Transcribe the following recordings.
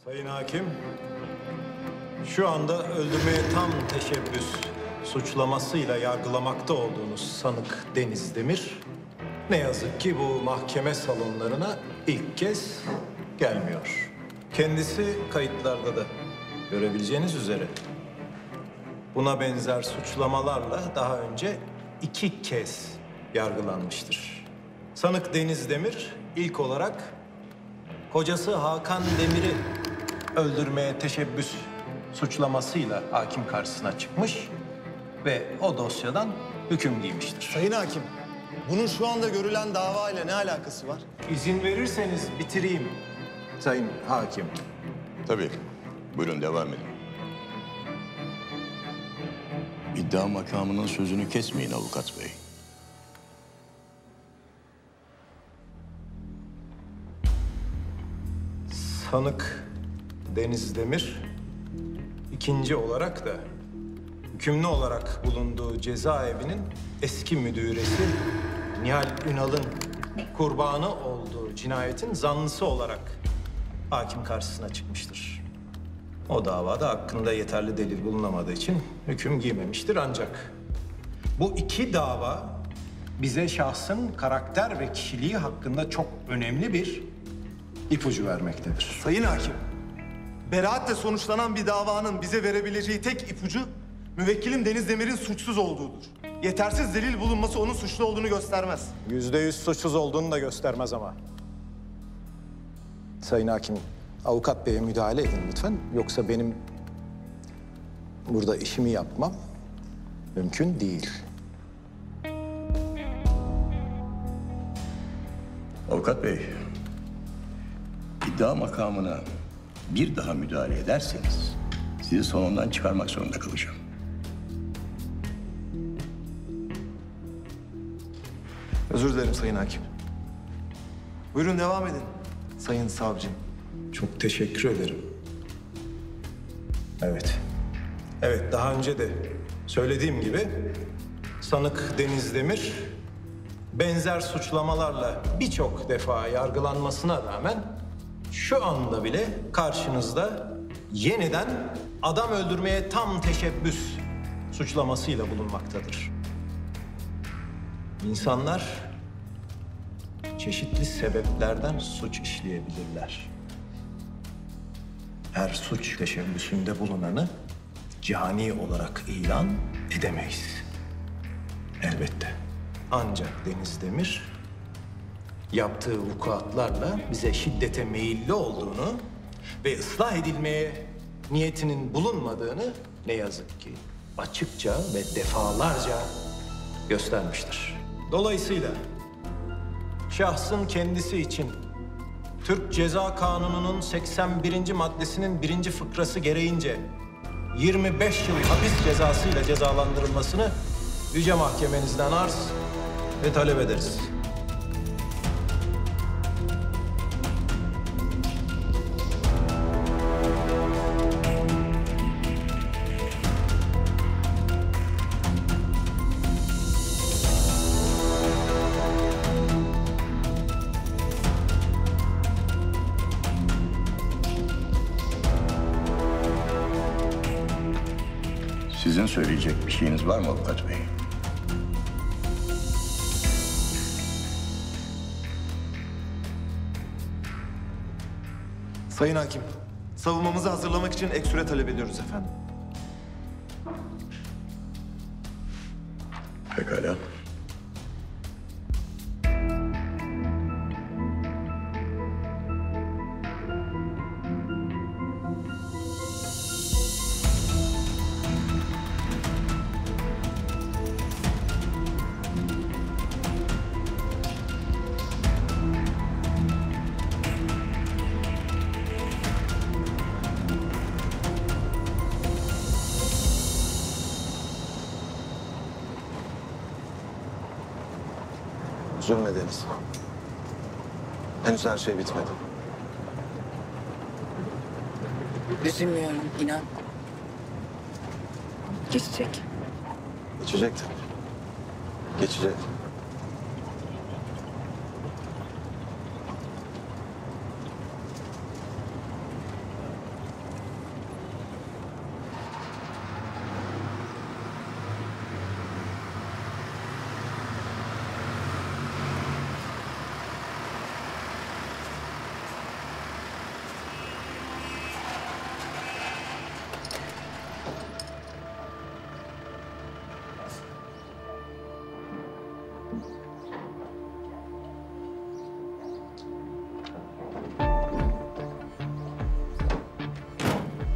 Sayın Hakim, şu anda öldürmeye tam teşebbüs suçlamasıyla yargılamakta olduğunuz sanık Deniz Demir, ne yazık ki bu mahkeme salonlarına ilk kez gelmiyor. Kendisi kayıtlarda da görebileceğiniz üzere buna benzer suçlamalarla daha önce 2 kez yargılanmıştır. Sanık Deniz Demir ilk olarak kocası Hakan Demir'i öldürmeye teşebbüs suçlamasıyla hakim karşısına çıkmış ve o dosyadan hüküm giymiştir. Sayın Hakim, bunun şu anda görülen dava ile ne alakası var? İzin verirseniz bitireyim Sayın Hakim. Tabii. Buyurun devam edin. İddia makamının sözünü kesmeyin avukat bey. Sanık Deniz Demir ikinci olarak da hükümlü olarak bulunduğu cezaevinin eski müdüresi Nihal Ünal'ın kurbanı olduğu cinayetin zanlısı olarak hakim karşısına çıkmıştır. O davada hakkında yeterli delil bulunamadığı için hüküm giymemiştir ancak bu 2 dava bize şahsın karakter ve kişiliği hakkında çok önemli bir ipucu vermektedir. Sayın Hakim, beraatle sonuçlanan bir davanın bize verebileceği tek ipucu müvekkilim Deniz Demir'in suçsuz olduğudur. Yetersiz delil bulunması onun suçlu olduğunu göstermez. %100 suçsuz olduğunu da göstermez ama. Sayın Hakim, avukat beye müdahale edin lütfen. Yoksa benim burada işimi yapmam mümkün değil. Avukat bey, iddia makamına bir daha müdahale ederseniz sizi salondan çıkarmak zorunda kalacağım. Özür dilerim Sayın Hakim. Buyurun devam edin Sayın Savcım. Çok teşekkür ederim. Evet, daha önce de söylediğim gibi sanık Deniz Demir benzer suçlamalarla birçok defa yargılanmasına rağmen şu anda bile karşınızda yeniden adam öldürmeye tam teşebbüs suçlamasıyla bulunmaktadır. İnsanlar çeşitli sebeplerden suç işleyebilirler. Her suç teşebbüsünde bulunanı cani olarak ilan edemeyiz. Elbette. Ancak Deniz Demir yaptığı vukuatlarla bize şiddete meyilli olduğunu ve ıslah edilmeye niyetinin bulunmadığını ne yazık ki açıkça ve defalarca göstermiştir. Dolayısıyla şahsın kendisi için Türk Ceza Kanunu'nun 81. maddesinin 1. fıkrası gereğince 25 yıl hapis cezasıyla cezalandırılmasını Yüce Mahkemenizden arz ve talep ederiz. Sizin söyleyecek bir şeyiniz var mı avukat bey? Sayın Hakim, savunmamızı hazırlamak için ek süre talep ediyoruz efendim. Pekala. Üzülme Deniz. Henüz her şey bitmedi. Üzülmüyorum inan. Geçecek. Geçecek tabii. Geçecek.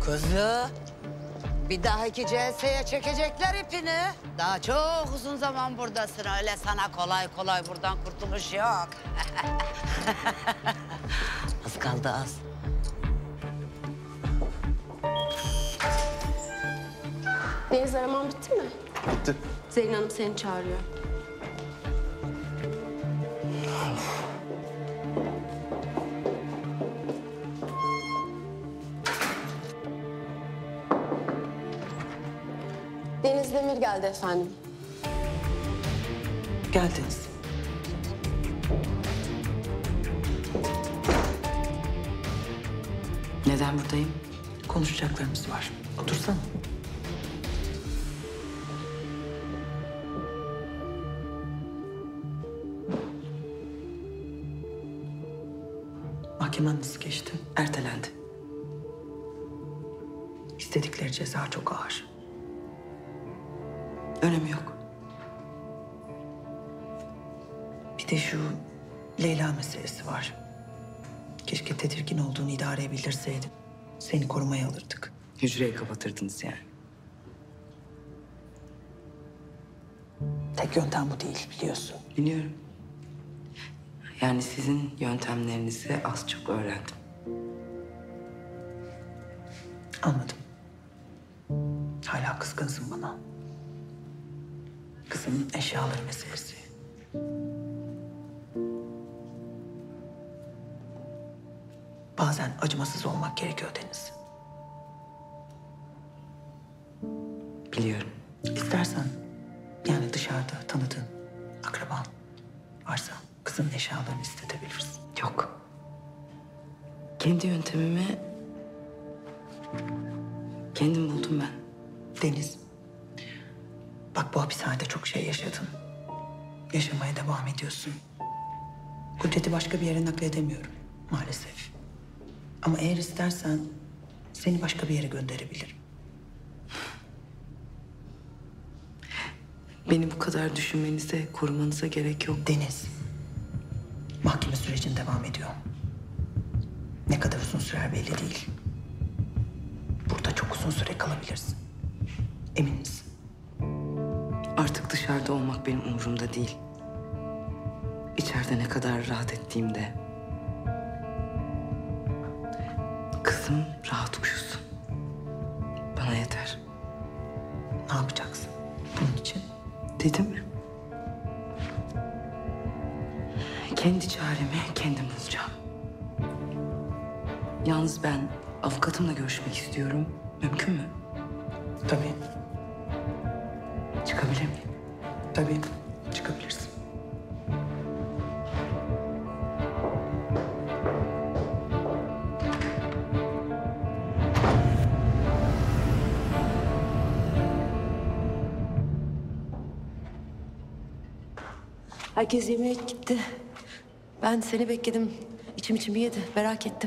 Kızı, bir dahaki celseye çekecekler ipini. Daha çok uzun zaman buradasın. Öyle sana kolay kolay buradan kurtuluş yok. Az kaldı az. Deniz araman bitti mi? Bitti. Zeytin Hanım seni çağırıyor. Deniz Demir geldi efendim. Geldiniz. Neden buradayım? Konuşacaklarımız var. Otursana. Mahkeme nasıl geçti? Ertelendi. İstedikleri ceza çok ağır. Önemi yok. Bir de şu Leyla meselesi var. Keşke tedirgin olduğunu idareye bildirseydin. Seni korumaya alırdık. Hücreyi kapatırdınız yani. Tek yöntem bu değil biliyorsun. Biliyorum. Yani sizin yöntemlerinizi az çok öğrendim. Anladım. Hala kızgınsın bana. Kızımın eşyaları meselesi. Bazen acımasız olmak gerekiyor Deniz. Biliyorum. İstersen yani dışarıda tanıdığın akraban varsa kızın eşyalarını istetebilirsin. Yok. Kendi yöntemimi kendim buldum ben. Deniz, bak bu hapishanede çok şey yaşadın. Yaşamaya devam ediyorsun. Kudret'i başka bir yere nakledemiyorum maalesef. Ama eğer istersen seni başka bir yere gönderebilirim. Beni bu kadar düşünmenize, korumanıza gerek yok. Deniz, mahkeme sürecin devam ediyor. Ne kadar uzun sürer belli değil. Burada çok uzun süre kalabilirsin. Emin misin? Artık dışarıda olmak benim umurumda değil. İçeride ne kadar rahat ettiğimde. Kızım rahat uyusun. Bana yeter. Ne yapacaksın bunun için? Dedim mi? Kendi çaremi kendim bulacağım. Yalnız ben avukatımla görüşmek istiyorum. Mümkün mü? Tabii, Çıkabilir miyim? tabii çıkabilirsin. Herkes yemeğe gitti. Ben seni bekledim. İçim yedi. Merak ettim.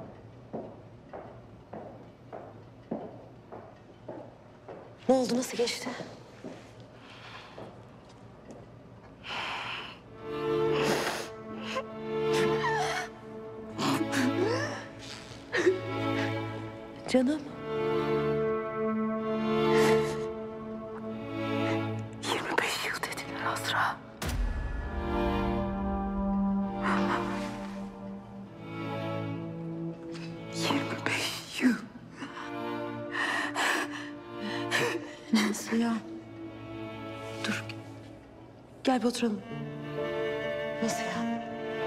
Ne oldu? Nasıl geçti? Canım. 25 yıl dediler Azra. Yıl. Nasıl ya? Dur. Gel bir oturalım. Nasıl ya?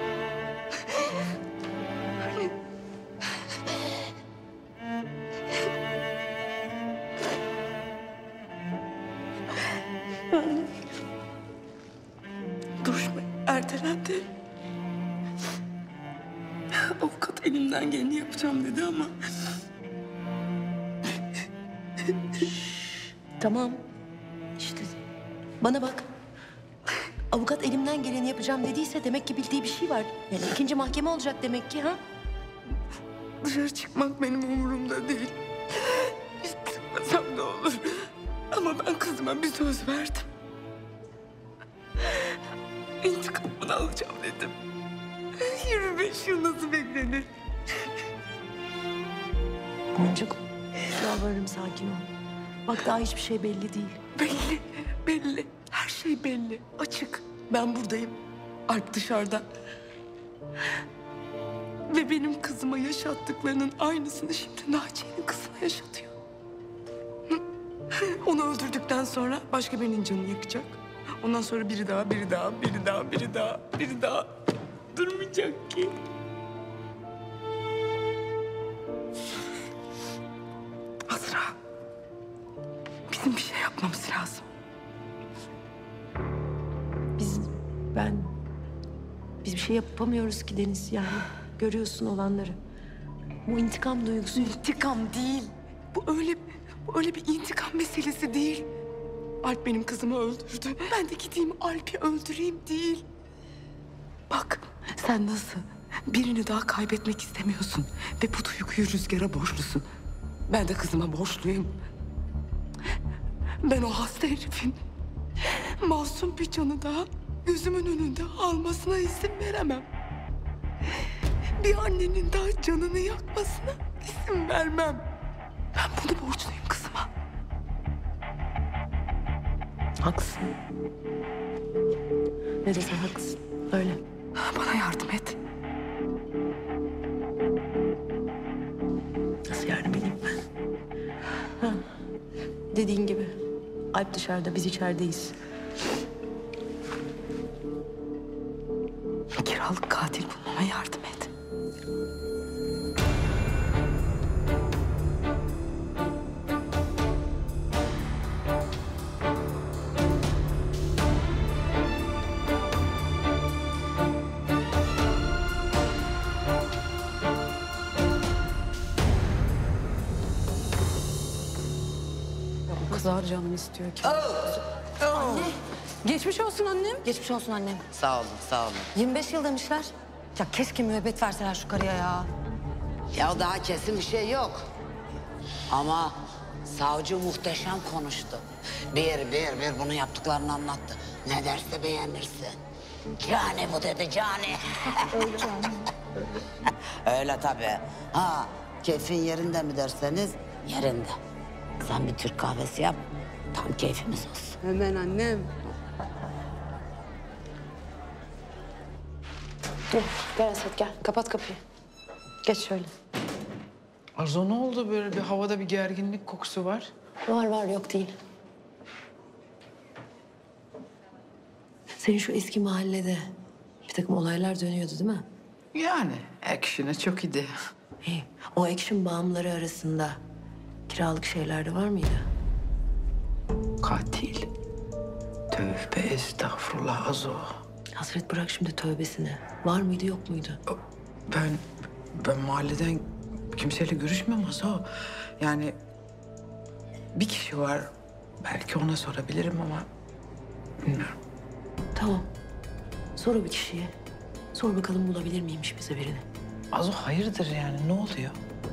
Duruşma ertelendi. Avukat elimden geleni yapacağım dedi ama... Tamam. İşte bana bak. Avukat elimden geleni yapacağım dediyse demek ki bildiği bir şey var. Yani ikinci mahkeme olacak demek ki ha? Dışarı çıkmak benim umurumda değil. İstemesem de olur. Ama ben kızıma bir söz verdim. İntikamını alacağım dedim. 25 yıl nasıl beklenir? Boncuk. Yalvarırım sakin ol. Bak daha hiçbir şey belli değil. Belli, belli. Her şey belli, açık. Ben buradayım. Alp dışarıda. Ve benim kızıma yaşattıklarının aynısını şimdi Naciye'nin kızına yaşatıyor. Onu öldürdükten sonra başka birinin canını yakacak. Ondan sonra biri daha. Durmayacak ki. Azra, bizim bir şey yapmamız lazım. Biz bir şey yapamıyoruz ki Deniz yani. Görüyorsun olanları. Bu intikam duygusu. İntikam değil. Bu öyle bir intikam meselesi değil. Alp benim kızımı öldürdü. Ben de gideyim Alp'i öldüreyim değil. Bak sen nasıl birini daha kaybetmek istemiyorsun ve bu duyguyu Rüzgar'a borçlusun. Ben de kızıma borçluyum. Ben o hasta herifin masum bir canı daha gözümün önünde almasına izin veremem. Bir annenin daha canını yakmasına izin vermem. Ben bunu borçluyum kızıma. Haklısın. Ne desen haklısın. Öyle. Bana yardım et. Nasıl yardım edeyim ben? Ha. Dediğin gibi. Alp dışarıda, biz içerideyiz. Kiralık katil bulmama yardım et. O kadar canım istiyor ki. Geçmiş olsun annem. Geçmiş olsun annem. Sağ olun, sağ olun. 25 yıl demişler. Ya keşke müebbet verseler şu karıya ya. Ya daha kesin bir şey yok. Ama savcı muhteşem konuştu. Bir bunu yaptıklarını anlattı. Ne derse beğenirsin. Cani bu dedi, cani. Öyle tabii. Ha, keyfin yerinde mi derseniz yerinde. Sen bir Türk kahvesi yap, tam keyfimiz olsun. Hemen annem. Gel Esat gel. Kapat kapıyı. Geç şöyle. Arzu ne oldu böyle bir havada bir gerginlik kokusu var? Var yok değil. Senin şu eski mahallede bir takım olaylar dönüyordu değil mi? Yani action'ı çok iyiydi. İyi. O action bağımlıları arasında kiralık şeyler de var mıydı? Katil. Tövbe estağfurullah Azo. Hasret bırak şimdi tövbesini. Var mıydı yok muydu? Ben mahalleden kimseyle görüşmüyorum Azo. Yani bir kişi var. Belki ona sorabilirim ama bilmiyorum. Tamam. Sor o bir kişiye. Sor bakalım bulabilir miymiş bize birini. Azo hayırdır yani ne oluyor?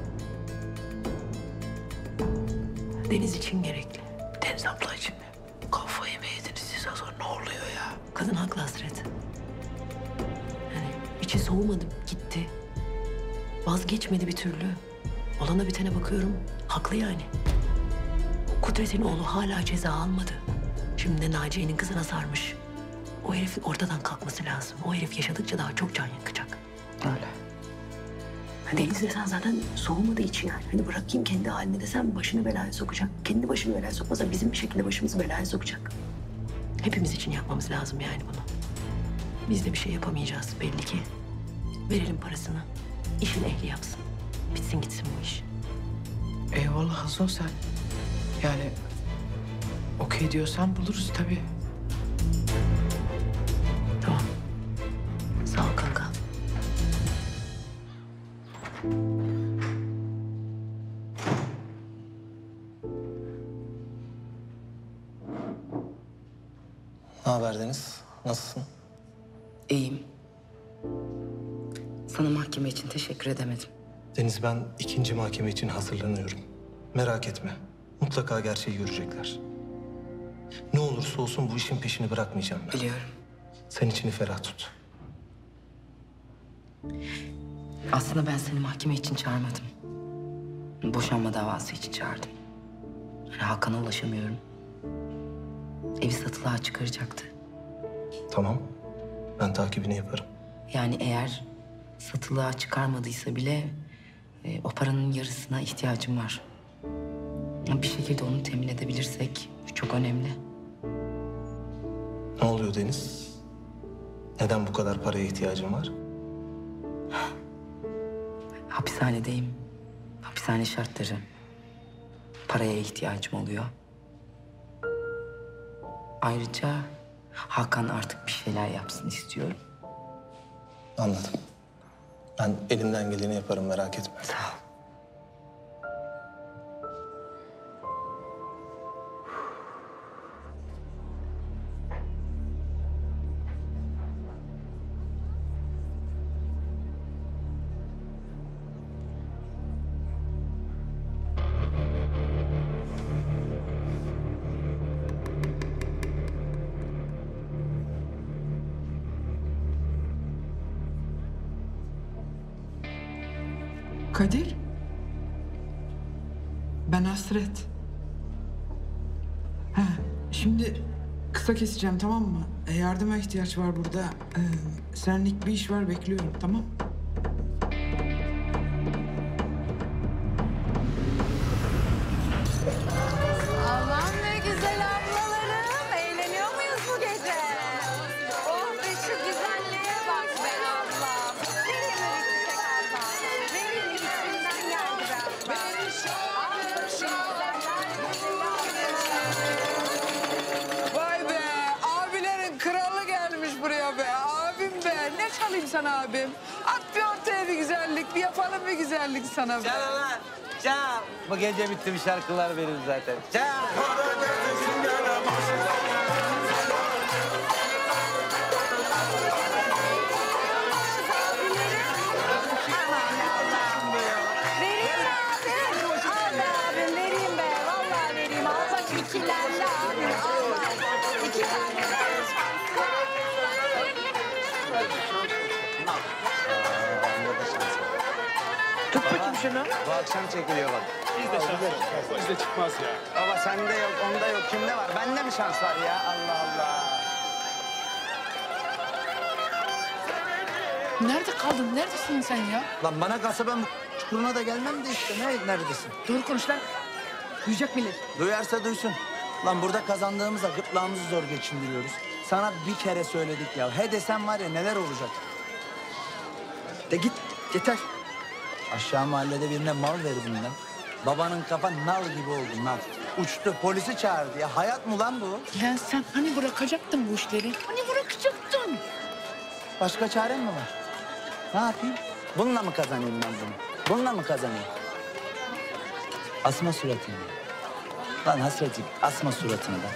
Deniz için gerekli. Deniz abla için mi? Kafayı mı yediniz siz Azo ne oluyor ya? Kadın haklı Hasret. Yani içi soğumadı, gitti. Vazgeçmedi bir türlü. Olana bitene bakıyorum, haklı yani. Kudret'in oğlu hala ceza almadı. Şimdi de Naciye'nin kızına sarmış. O herifin ortadan kalkması lazım. O herif yaşadıkça daha çok can yakacak. Öyle. Deniz desen zaten soğumadığı için yani. Hani bırakayım kendi haline desem başını belaya sokacak. Kendi başını belaya sokmasa bizim bir şekilde başımızı belaya sokacak. Hepimiz için yapmamız lazım yani bunu. Biz de bir şey yapamayacağız belli ki. Verelim parasını. İşin ehli yapsın. Bitsin gitsin bu iş. Eyvallah Azo sen. Yani okey diyorsan buluruz tabii. Tamam. Sağ ol kanka. Ne haber Deniz? Nasılsın? İyiyim. Sana mahkeme için teşekkür edemedim. Deniz ben ikinci mahkeme için hazırlanıyorum. Merak etme. Mutlaka gerçeği görecekler. Ne olursa olsun bu işin peşini bırakmayacağım ben. Biliyorum. Sen içini ferah tut. Aslında ben seni mahkeme için çağırmadım. Boşanma davası için çağırdım. Yani Hakan'a ulaşamıyorum. Evi satılığa çıkaracaktı. Tamam. Ben takibini yaparım. Yani eğer satılığa çıkarmadıysa bile o paranın yarısına ihtiyacım var. Bir şekilde onu temin edebilirsek çok önemli. Ne oluyor Deniz? Neden bu kadar paraya ihtiyacın var? Hapishanedeyim. Hapishane şartları. Paraya ihtiyacım oluyor. Ayrıca Hakan artık bir şeyler yapsın istiyorum. Anladım. Ben elimden geleni yaparım, merak etme. Sağ ol. Kadir. Ben Hasret. Ha, şimdi kısa keseceğim, tamam mı? Yardıma ihtiyaç var burada. Senlik bir iş var, bekliyorum, tamam? Aman ne güzel ablalarım. Eğleniyor muyuz bu gece? Oh be şu güzelliğe bak be ablam. Verin mi bir çiçek abla? Verin mi içinden geldi be abla? Aferin güzeller, Vay be, abilerin kralı gelmiş buraya be. Abim be, ne çalayım sana abim? At bir ortaya bir güzellik, bir yapalım bir güzellik sana be. Çal lan, çal. Bu gece bitti, bir şarkılar verir zaten. Çal. vereyim mi abim? Al be abim, vereyim be. Vallahi vereyim. Al bak ikilerle abim. Al bak. 2 tane ver. Tut bakayım şunu. Bu akşam çekiliyor bak. Bizde çıkmaz ya. Baba sende yok, onda yok. Kimde var? Bende mi şans var ya? Allah Allah. Nerede kaldın? Neredesin sen ya? Lan bana kalsa ben bu çukuruna da gelmem de işte. Neredesin? Doğru konuş lan. Duyacak millet. Duyarsa duysun. Lan burada kazandığımızla gırtlağımızı zor geçindiriyoruz. Sana bir kere söyledik ya. He desem var ya neler olacak. De git, yeter. Aşağı mahallede birine mal verdim ben. Babanın kafa nal gibi oldu, nal. Uçtu, polisi çağırdı ya. Hayat mı lan bu? Lan sen hani bırakacaktın bu işleri? Hani bırakacaktın? Başka çarem mi var? Ne yapayım? Bununla mı kazanayım ben bunu? Bununla mı kazanayım? Asma suratını. Lan hasretim, asma suratını da.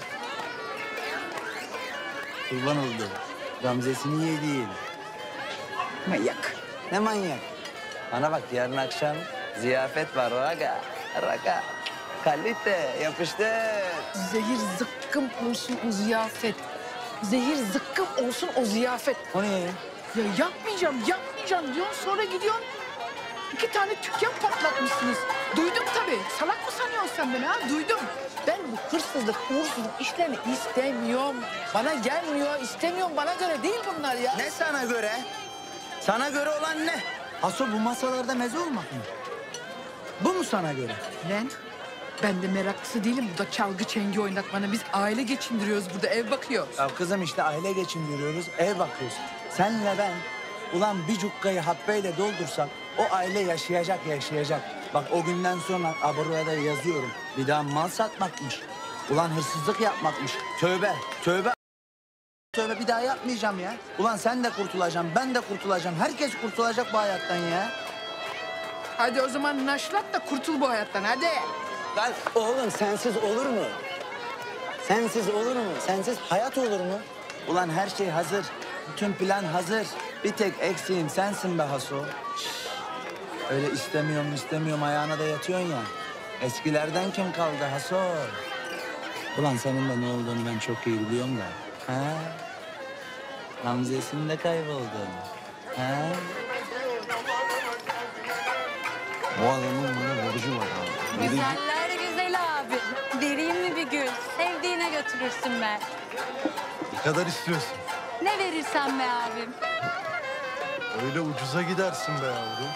Kurban oldu. Gamzesini yediğim. Manyak. Ne manyak? Bana bak yarın akşam ziyafet var raga. Raga. Kalite yapıştır. Zehir zıkkım olsun o ziyafet. Zehir zıkkım olsun o ziyafet. O ne ya? Ya yapmayacağım diyorsun, sonra gidiyorsun. 2 tane dükkan patlatmışsınız. Duydum tabii. Salak mı sanıyorsun sen beni ha? Duydum. Ben bu hırsızlık, uğursuzluk işlerini istemiyorum. Bana gelmiyor, istemiyorum. Bana göre değil bunlar ya. Ne sana göre? Sana göre olan ne? Aso bu masalarda meze olmak mı? Bu mu sana göre? Lan ben de meraklısı değilim. Burada çalgı çengi oynatmana. Biz aile geçindiriyoruz burada, ev bakıyor. Ya kızım işte aile geçindiriyoruz, ev bakıyoruz. Senle ben ulan bir cukkayı habbeyle doldursak o aile yaşayacak. Bak o günden sonra buraya da yazıyorum. Bir daha mal satmakmış. Ulan hırsızlık yapmakmış. Tövbe. Tövbe bir daha yapmayacağım ya. Ulan sen de kurtulacaksın, ben de kurtulacağım. Herkes kurtulacak bu hayattan ya. Hadi o zaman naşlat da kurtul bu hayattan, hadi. Lan oğlum sensiz olur mu? Sensiz olur mu? Sensiz hayat olur mu? Ulan her şey hazır. Bütün plan hazır. Bir tek eksiğim sensin be Haso. Öyle istemiyorum ayağına da yatıyorsun ya. Eskilerden kim kaldı Haso? Ulan senin de ne olduğunu ben çok iyi biliyorum da. Ha? Gamzesinde kayboldun. Ha? Bu adamın bana borcu var abi. Güzeller güzel abi. Vereyim mi bir gül? Sevdiğine götürürsün be. Ne kadar istiyorsun? Ne verirsen be abim. Öyle ucuza gidersin be yavrum.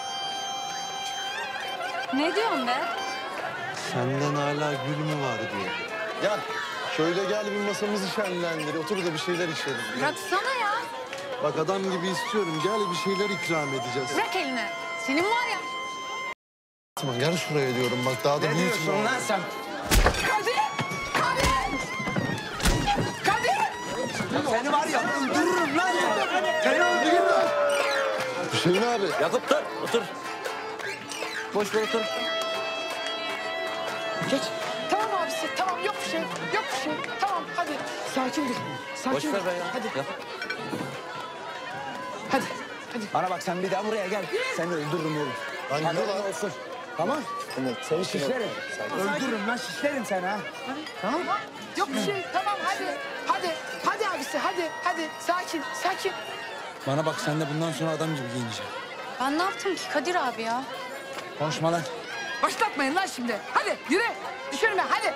Ne diyorsun be? Senden hala gül mü var diyor. Gel. Şöyle gel bir masamızı şenlendir. Otur da bir şeyler içelim. Gel. Bıraksana ya. Bak adam gibi istiyorum. Gel bir şeyler ikram edeceğiz. Bırak elini. Senin var ya. Tamam gel şuraya diyorum. Bak daha da Ne büyük. diyorsun lan sen? Seni var ya öldürürüm lan. Seni öldürürüm. Hüseyin abi. Yakup dur, otur. Boş ver otur. Geç. Tamam abisi, tamam yok bir şey, yok bir şey. Tamam hadi, sakin dur. Sakin Boş ver ol. be ya. Hadi, Yakup. hadi, hadi. Bana bak sen bir daha buraya gel. Seni öldürürüm oğlum. Lan Hadi yürü lan. olsun. Tamam. Seni şişlerim. Öldürürüm lan şişlerim seni ha. Tamam. Yok bir şey, tamam hadi. Hadi, hadi abisi, hadi. Sakin, sakin. Bana bak sen de bundan sonra adam gibi giyineceksin. Ben ne yaptım ki Kadir abi ya? Konuşma lan. Başlatmayın lan şimdi. Hadi yürü. Düşürme, hadi.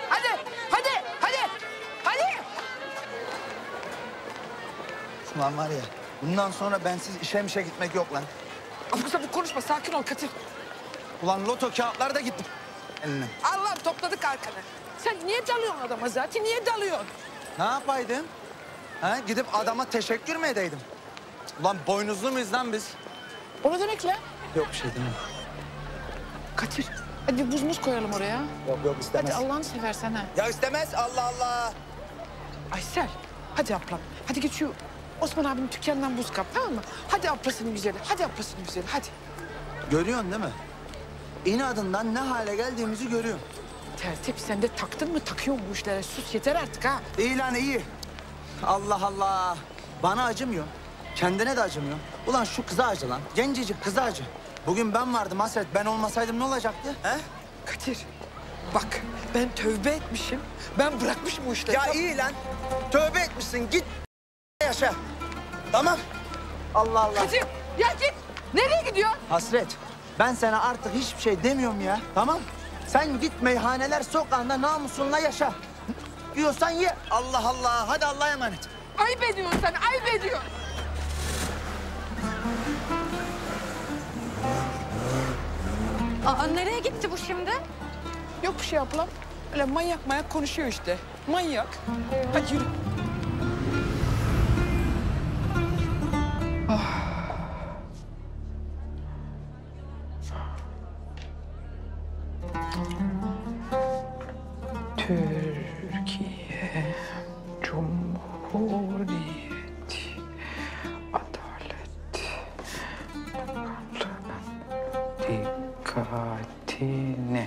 Ulan var ya bundan sonra bensiz işe gitmek yok lan. Abuk sabuk konuşma, sakin ol Kadir. Ulan loto kağıtları da gitti eline. Allah topladık arkanı. Sen niye dalıyorsun adama zaten? Niye dalıyorsun? Ne yapaydım? Ha, gidip adama teşekkür mü edeydim? Ulan boynuzlu muyuz lan biz? O ne demek lan? Yok bir şey değil mi? Kadir, hadi buz muz koyalım oraya. Yok istemez. Hadi Allah'ını seversen ha. Ya istemez Allah Allah. Aysel, hadi ablam. Hadi git şu Osman abinin dükkanından buz kap, tamam mı? Hadi ablasının güzeli, hadi. Görüyorsun değil mi? İnadından ne hale geldiğimizi görüyorsun. Tertip, sen de taktın mı takıyorsun bu işlere? Sus yeter artık ha. İyi lan iyi. Allah Allah. Bana acımıyor. Kendine de acımıyor. Ulan şu kıza acı lan. Gencecik kıza acı. Bugün ben vardım Hasret. Ben olmasaydım ne olacaktı? He? Kadir, bak ben tövbe etmişim. Ben bırakmışım bu işleri. Ya iyi lan. Tövbe etmişsin. Git yaşa. Tamam. Allah Allah. Kadir, ya git. Nereye gidiyor? Hasret. Ben sana artık hiçbir şey demiyorum ya. Tamam. Sen git meyhaneler sokağında namusunla yaşa. Yiyorsan ye. Allah Allah. Hadi Allah'a emanet. Ayıp ediyorsun sen, ayıp ediyorsun. Aa, nereye gitti bu şimdi? Yok bir şey ablam. Öyle manyak konuşuyor işte. Manyak. Hadi yürü. Türkiye Cumhuriyeti Adalet Bakanlığı'nın dikkatine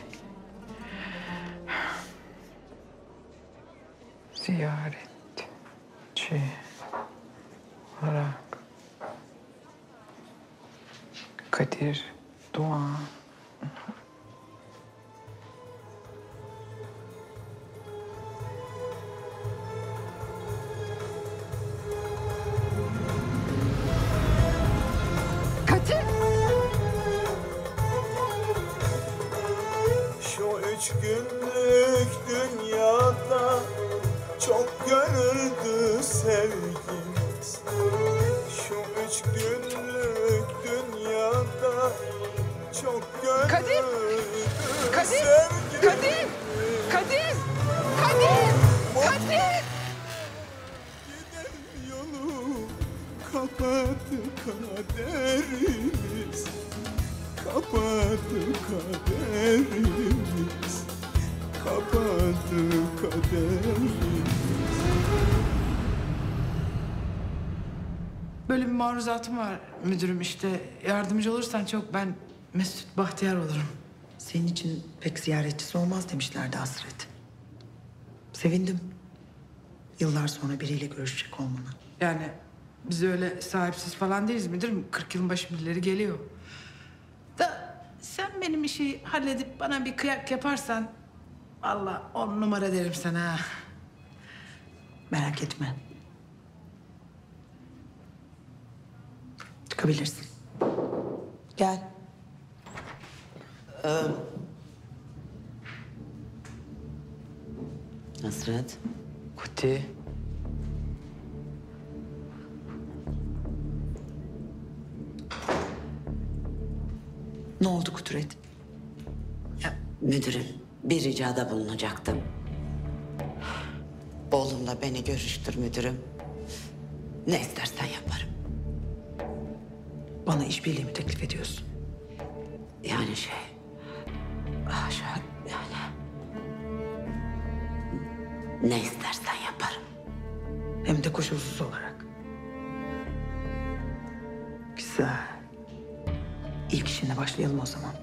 ziyaretçi olarak Kadir Doğan Şu 3 günlük dünyada çok görüldü sevgimiz. Şu 3 günlük dünyada çok görüldü sevgimiz. Kadir! Giden yolu kapattı kaderimiz. Kapattı kaderimiz. Kapattı kaderimiz. Böyle bir maruzatım var müdürüm işte. Yardımcı olursan çok ben mesut bahtiyar olurum. Senin için pek ziyaretçisi olmaz demişlerdi Hasret. Sevindim. Yıllar sonra biriyle görüşecek olmana. Yani biz öyle sahipsiz falan değiliz müdürüm. 40 yılın başı birileri geliyor. Da sen benim işi halledip bana bir kıyak yaparsan... ...vallahi 10 numara derim sana ha. Merak etme. Çıkabilirsin. Gel. Hasret? Kuti. Ne oldu Kudret? Ya müdürüm, bir ricada bulunacaktım. Oğlumla beni görüştür müdürüm. Ne istersen yaparım. Bana işbirliği mi teklif ediyorsun? Yani haşa yani. Ne istersen yaparım. Hem de koşulsuz olarak. Güzel. İlk işine başlayalım o zaman.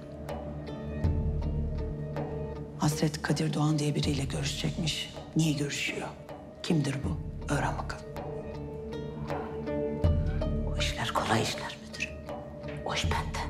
Hasret Kadir Doğan diye biriyle görüşecekmiş. Niye görüşüyor? Kimdir bu? Öğren bakalım. O işler kolay işler müdürüm. O iş bende.